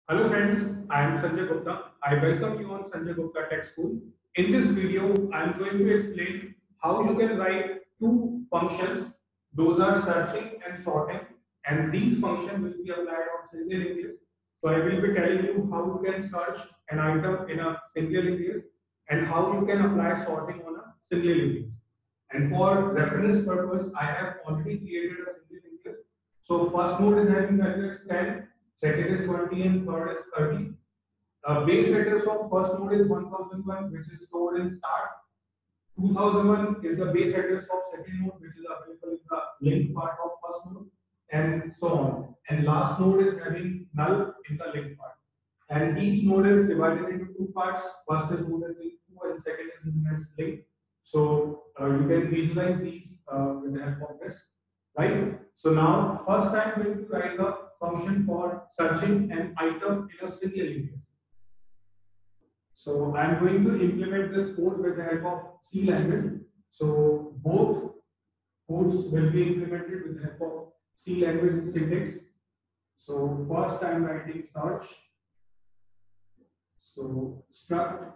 Hello friends, I am Sanjay Gupta. I welcome you on Sanjay Gupta Tech School. In this video, I am going to explain how you can write two functions. Those are searching and sorting, and these functions will be applied on single English. So I will be telling you how you can search an item in a single English and how you can apply sorting on a single English. And for reference purpose, I have already created a single English. So first node is having value as 10, second is 20, and third is 30. Base address of first node is 1001, which is stored in start. 2001 is the base address of second node, which is available in the link part of first node, and so on. And last node is having null in the link part. And each node is divided into two parts. First is known as link 2, and second is known as link. So you can visualize these with the help of this, right? So now, first I'm going to write the function for searching an item in a single English. So I'm going to implement this code with the help of C language. So both codes will be implemented with the help of C language syntax. So first I'm writing search. So struct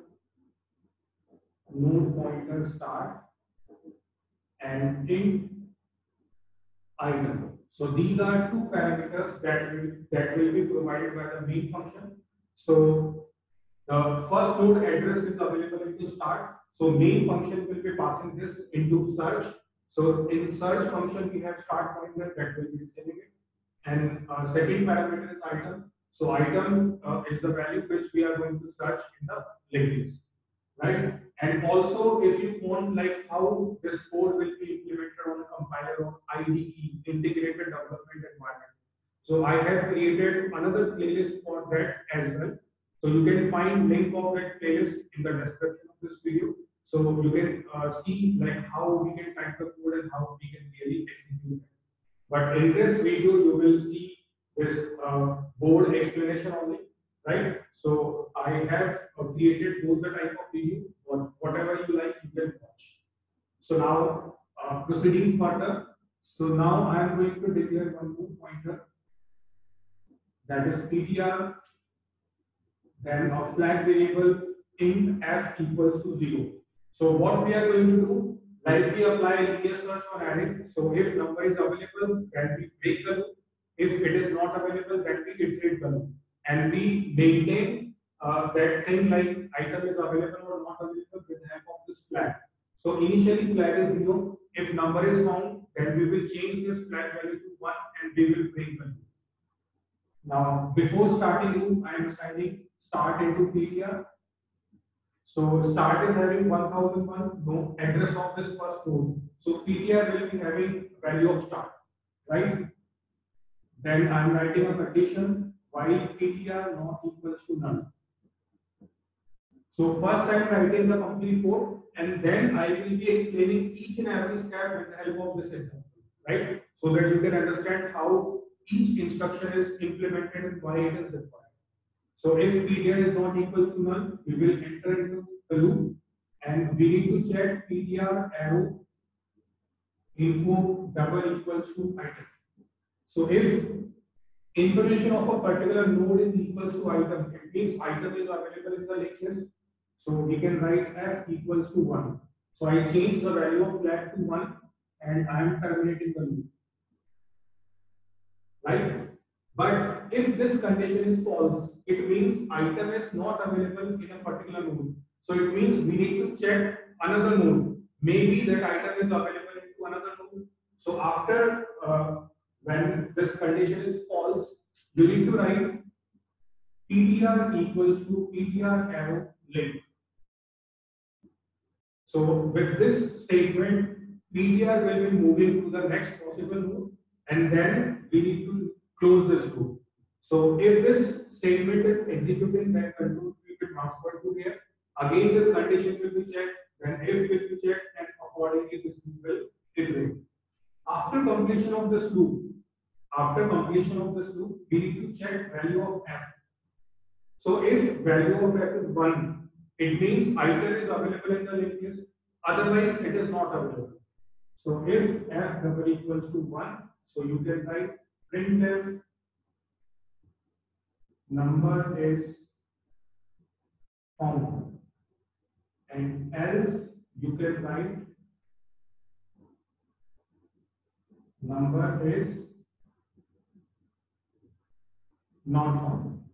node pointer start and int item. So these are two parameters that will be provided by the main function. So the first node address is available into start. So main function will be passing this into search. So in search function we have start pointer that will be receiving it, and second parameter is item. So item is the value which we are going to search in the linked list, right? And also, if you want like how this code will be implemented on a compiler or IDE, integrated development environment. So I have created another playlist for that as well. So you can find link of that playlist in the description of this video. So you can see like how we can type the code and how we can really execute it. But in this video, you will see this board explanation only, right? So I have created both the type of video, or whatever you like, you can watch. So now proceeding further. So now I am going to declare one more pointer, that is ptr, then a flag variable int f equals to 0. So what we are going to do, like we apply linear search on array. So if number is available, then we break the loop. If it is not available, then we iterate the loop. And we maintain that thing like item is available or not available with the help of this flag. So initially flag is 0. If number is found, then we will change this flag value to 1 and we will break the loop. Now, before starting loop, I am assigning start into ptr. So start is having 1001, no address of this first node. So ptr will be having value of start, right? Then I am writing a condition while ptr not equals to none. So first I am writing the complete code, and then I will be explaining each and every step with the help of this example, right? So that you can understand how each instruction is implemented and why it is required. So if ptr is not equal to null, we will enter into the loop, and we need to check ptr arrow info double equals to item. So if information of a particular node is equals to item, it means item is available in the linked list. So we can write f equals to 1. So I change the value of flag to 1 and I am terminating the loop, right? But if this condition is false, it means item is not available in a particular node. So it means we need to check another node. Maybe that item is available into another node. So after when this condition is false, you need to write ptr equals to ptr arrow link. So with this statement, ptr will be moving to the next possible node, and then we need to close this loop. So if this statement is executing, then control will be transferred to here. Again, this condition will be checked, then if will be checked, and accordingly this loop will iterate. After completion of this loop, we need to check value of f. So if value of f is 1, it means item is available in the linked list, otherwise it is not available. So if f double equals to 1, so you can write printf number is found, and else you can write number is not found,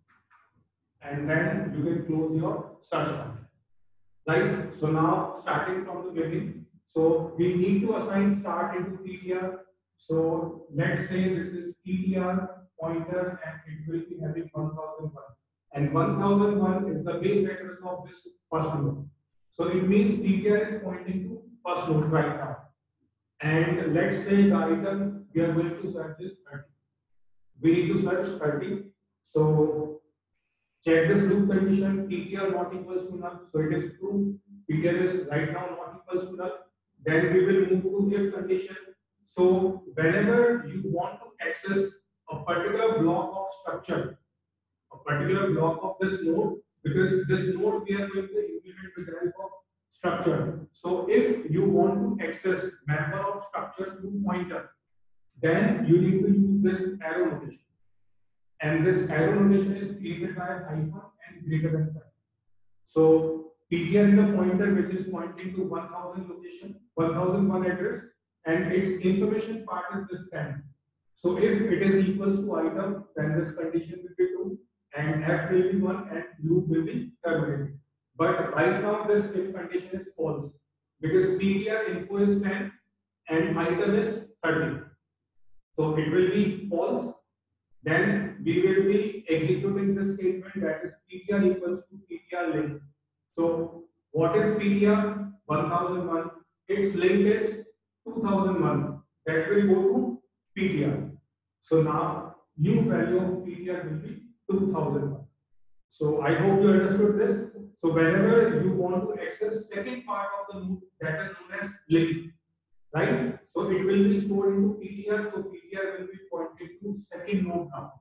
and then you can close your search function. Right? So now starting from the beginning, so we need to assign start into PTR. So let's say this is PTR pointer and it will be having 1001. And 1001 is the base address of this first node. So it means PTR is pointing to first node right now. And let's say the item we are going to search is 30. We need to search 30. So check this loop condition, PTR not equals to null, so it is true. PTR is right now not equals to null. Then we will move to if condition. So whenever you want to access a particular block of structure, a particular block of this node, because this node we are going to implement with the help of structure. So if you want to access member of structure through pointer, then you need to use this arrow notation. And this arrow notation is created by a hyphen and greater than sign. So PTR is a pointer which is pointing to 1000 location, 1001 address, and its information part is this 10. So if it is equals to item, then this condition will be true, and F will be 1 and loop will be terminated. But right now this if condition is false because PTR info is 10 and item is 30. So it will be false. Then we will be executing this statement that is PTR equals to PTR link. So what is PTR? 1001. Its link is 2001. That will go to PTR. So now new value of PTR will be 2001. So I hope you understood this. So whenever you want to access second part of the node, that is known as link, right? So it will be stored into PTR. So PTR will be pointing to second node now.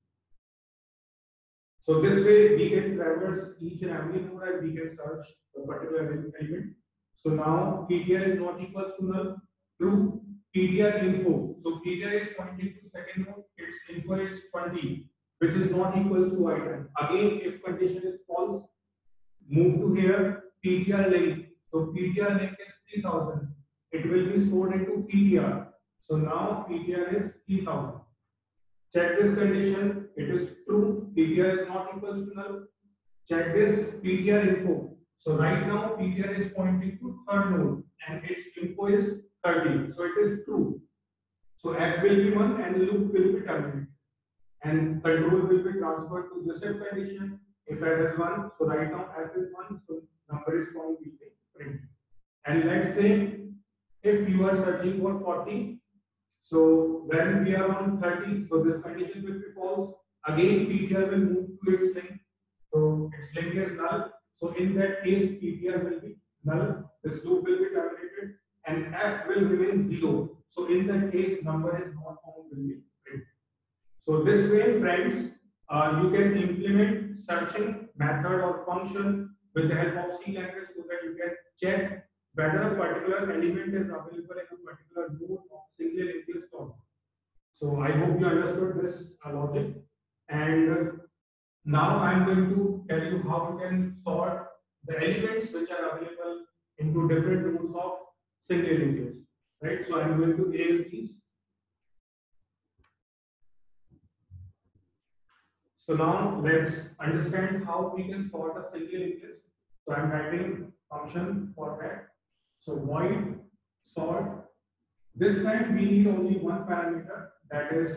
So this way we can traverse each and every node and we can search a particular element. So now PTR is not equals to null. True. PTR info. So PTR is pointing to second node. Its info is 20, which is not equals to item. Again, if condition is false, move to here. PTR link. So PTR link is 3000. It will be stored into PTR. So now PTR is 3000. Check this condition. It is true. PTR is not equals to null. Check this PTR info. So right now PTR is pointing to third node and its info is 30. So it is true. So F will be 1 and loop will be terminated. And control will be transferred to this if condition. If F is 1, so right now F is 1, so number is found will be print. And let's say if you are searching for 40, so when we are on 30, so this condition will be false. Again, PTR will move to its link. So its link is null. So in that case, PTR will be null. This loop will be terminated, and F will remain 0. So in that case, number is not found will be print. So this way, friends, you can implement searching method or function with the help of C language so that you can check whether a particular element is available in a particular node of single linked list or not. So I hope you understood this logic. And now I'm going to tell you how you can sort the elements which are available into different nodes of single linked list. Right? So I'm going to erase these. So now let's understand how we can sort a single linked list. So I'm writing function for that. So void sort. This time we need only one parameter, that is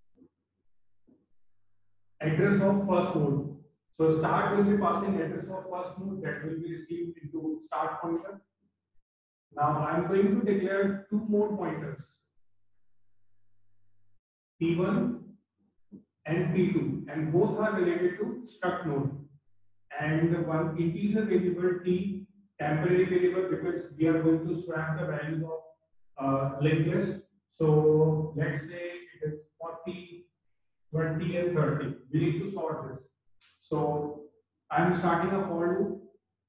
address of first node. So start will be passing address of first node that will be received into start pointer. Now I'm going to declare two more pointers, P1 and P2, and both are related to struct node. And one integer variable T, temporary variable, because we are going to swap the values of linked list. So let's say it is 40, 20, and 30. We need to sort this. So I'm starting a for loop.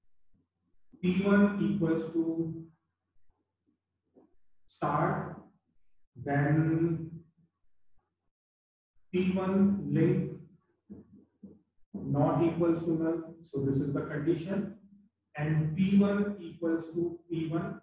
P1 equals to start, then P1 link not equals to null. So this is the condition, and P1 equals to P1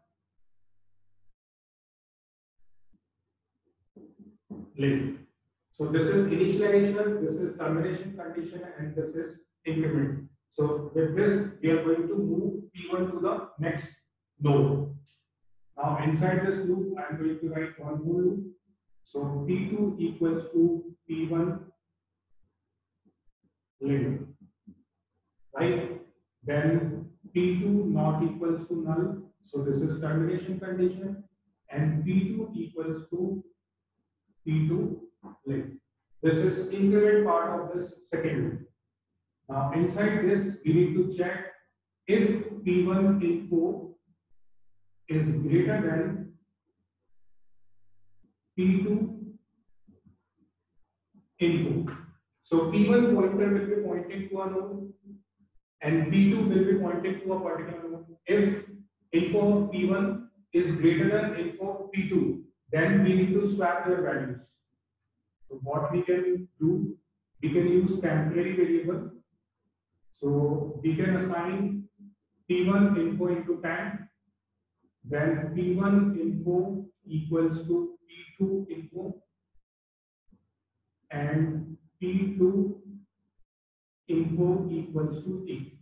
link. So this is initialization, this is termination condition, and this is increment. So with this, we are going to move P1 to the next node. Now inside this loop, I am going to write one more loop. So P2 equals to P1 link, right? Then P2 not equals to null. So this is termination condition, and P2 equals to P2 link. This is increment part of this second loop. Now inside this, we need to check if P1 info is greater than P2 info. So P1 pointer will be pointing to a node, and P2 will be pointing to a particular node. If info of P1 is greater than info of P2, then we need to swap their values. So what we can do, we can use temporary variable. So we can assign P1 info into 10, then P1 info equals to P2 info, and P2 info equals to T.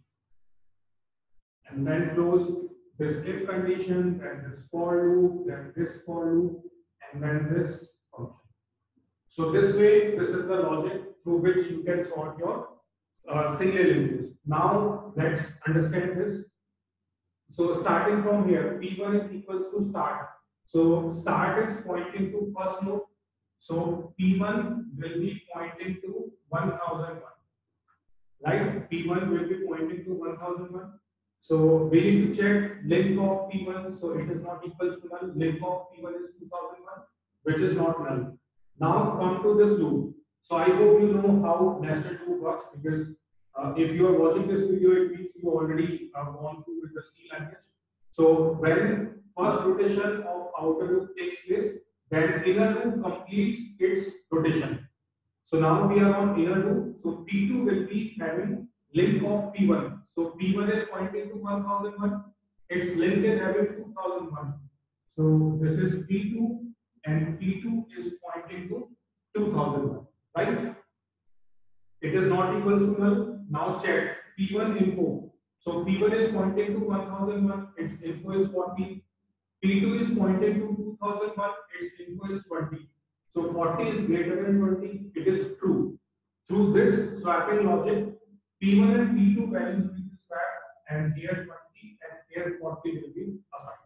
And then close this if condition, then this for loop, then this for loop, and then this function. So this way, this is the logic through which you can sort your single linkage. Now let's understand this. So starting from here, P1 is equals to start. So start is pointing to first node. So P1 will be pointing to 1001. Right? P1 will be pointing to 1001. So we need to check length of P1. So it is not equals to null. Length of P1 is 2001, which is not null. Now come to this loop. So I hope you know how nested loop works, because if you are watching this video, it means you already gone through with the C language. So when first rotation of outer loop takes place, then inner loop completes its rotation. So now we are on inner loop. So P2 will be having link of P1. So P1 is pointing to 1001. Its link is having 2001. So this is P2, and P2 is pointing to 2001. Right? It is not equal to null. Now check P1 info. So P1 is pointing to 1001. Its info is 40. P2 is pointing to 2001. Its info is 20. So 40 is greater than 20. It is true. Through this swapping logic, P1 and P2 values will be swapped, and here 20 and here 40 will be assigned.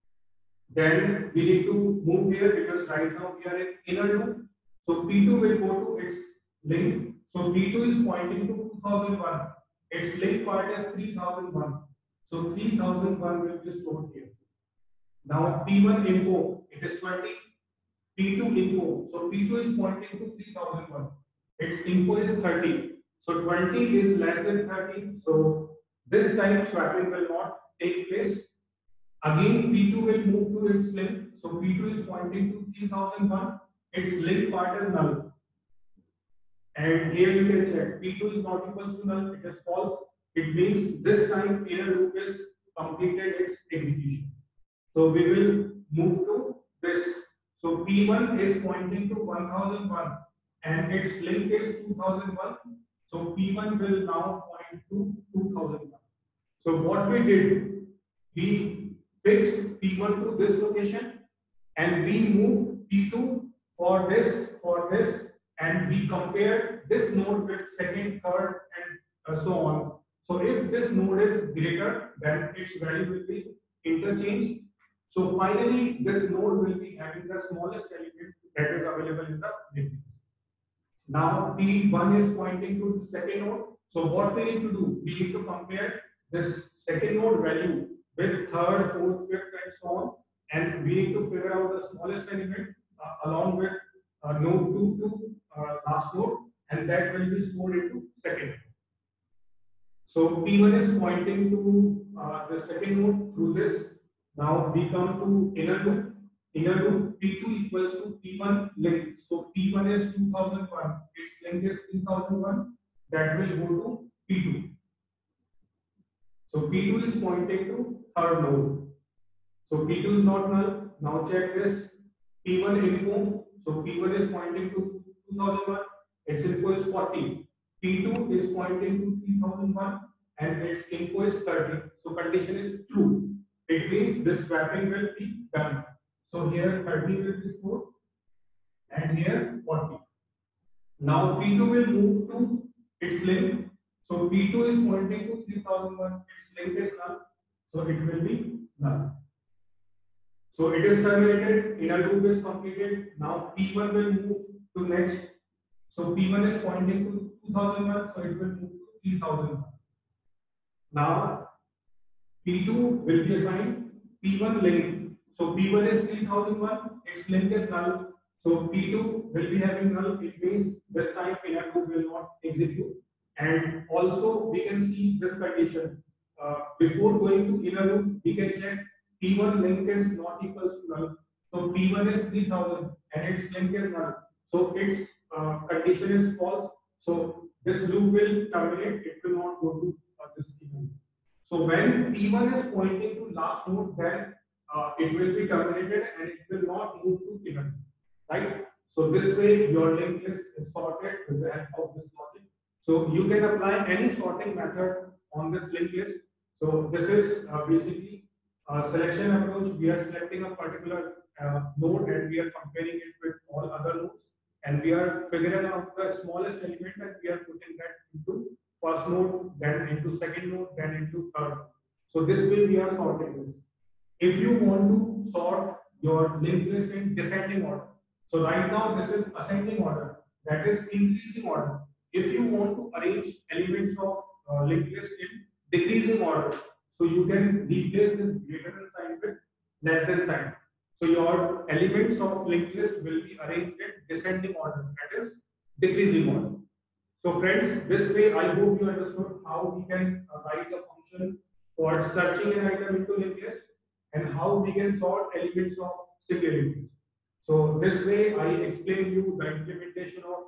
Then we need to move here, because right now we are in inner loop. So P2 will go to its link. So P2 is pointing to 2001. Its link part is 3001. So 3001 will be stored here. Now P1 info, it is 20. P2 info. So P2 is pointing to 3001. Its info is 30. So 20 is less than 30. So this time swapping will not take place. Again, P2 will move to its link. So P2 is pointing to 3001. Its link part is null. And here you can check P2 is not equals to null. It is false. It means this time inner loop is completed its execution. So we will move to this. So P1 is pointing to 1001 and its link is 2001. So P1 will now point to 2001. So what we did, we fixed P1 to this location and we moved P2 for this, and we compared this node with second, third, and so on. So if this node is greater, then its value will be interchanged. So finally, this node will be having the smallest element that is available in the link. Now P1 is pointing to the second node. So what we need to do? We need to compare this second node value with third, fourth, fifth, and so on. And we need to figure out the smallest element along with node 2 to last node, and that will be stored into second node. So P1 is pointing to the second node through this. Now we come to inner loop. Inner loop P2 equals to P1 link. So P1 is 2001. Its link is 3001. That will go to P2. So P2 is pointing to third node. So P2 is not null. Now check this P1 info. So P1 is pointing to 2001. Its info is 40. P2 is pointing to 3001 and its info is 30. So condition is true. It means this swapping will be done. So here 30 will be stored and here 40. Now P2 will move to its link. So P2 is pointing to 3001. Its link is null. So it will be null. So it is terminated. Inner loop is completed. Now P1 will move to next. So P1 is pointing to 2001. So it will move to 3001. Now P2 will be assigned P1 link. So P1 is 3001. Its link is null. So P2 will be having null. It means this time inner loop will not execute. And also we can see this condition. Before going to inner loop, we can check P1 link is not equals to null. So P1 is 3000 and its link is null. So its condition is false. So this loop will terminate. It will not go to this inner loop. So when P1 is pointing to last node, then it will be terminated and it will not move to inner, right? So this way your linked list is sorted with the help of this logic. So you can apply any sorting method on this linked list. So this is basically a selection approach. We are selecting a particular node and we are comparing it with all other nodes, and we are figuring out the smallest element and we are putting that into first node, then into second node, then into third. So this will be our sorting list. If you want to sort your linked list in descending order, so right now this is ascending order, that is increasing order. If you want to arrange elements of linked list in decreasing order, so you can replace this greater than sign with less than sign. So your elements of linked list will be arranged in descending order, that is decreasing order. So friends, this way I hope you understood how we can write a function for searching an item into linked list and how we can sort elements of single linked list. So this way I explained you the implementation of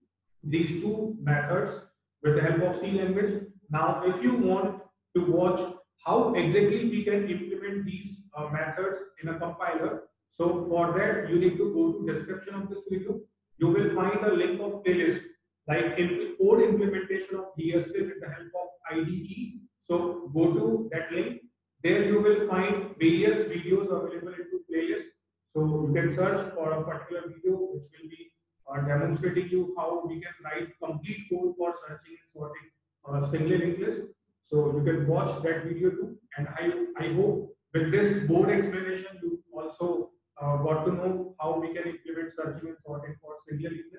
these two methods with the help of C language. Now, if you want to watch how exactly we can implement these methods in a compiler, so for that you need to go to description of this video. You will find a link of playlist like code implementation of DSA with the help of IDE. So go to that link. There you will find various videos available into playlist. So you can search for a particular video which will be demonstrating you how we can write complete code for searching and sorting single linked list. So you can watch that video too. And I hope with this board explanation you also got to know how we can implement searching and sorting for single linked list.